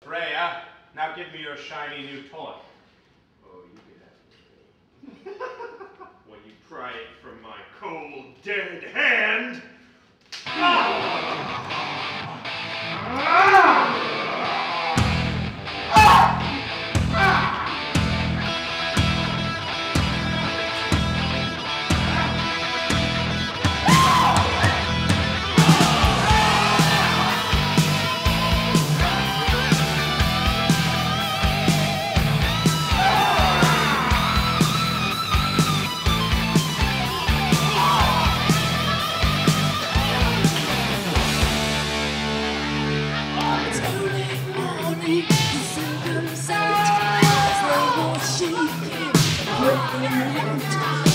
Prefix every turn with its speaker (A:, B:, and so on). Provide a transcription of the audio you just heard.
A: Rhea, now give me your shiny new toy.
B: Oh, you can have it. When you pry it from my cold, dead hand.
C: She